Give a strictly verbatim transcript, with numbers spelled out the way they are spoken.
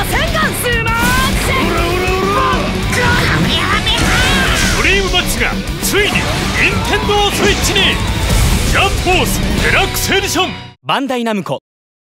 ませんがすまーん。オラオラオラカメハメハドリームマッチがついに任天堂スイッチに。ジャンプフォースデラックスエディション。バンダイナムコ